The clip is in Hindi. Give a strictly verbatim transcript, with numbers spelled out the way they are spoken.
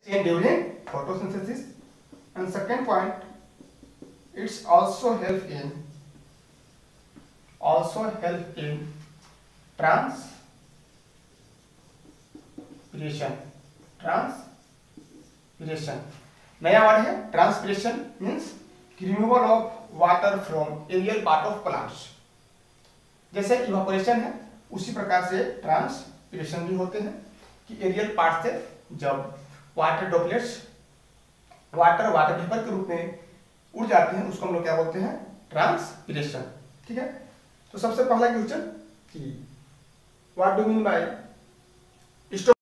and during photosynthesis. And second point, it's also help in also help in transpiration. Transpiration नया वर्ड है. Transpiration means removal of water from aerial part of plants. जैसे इवापोरेशन है उसी प्रकार से ट्रांसपिरेशन भी होते हैं कि एरियल पार्ट से जब water droplets water water vapour के रूप में उड़ जाते हैं उसको हम लोग क्या बोलते हैं, ट्रांसपिरेशन. ठीक है. तो सबसे पहला क्वेश्चन कि व्हाट डू मीन बाय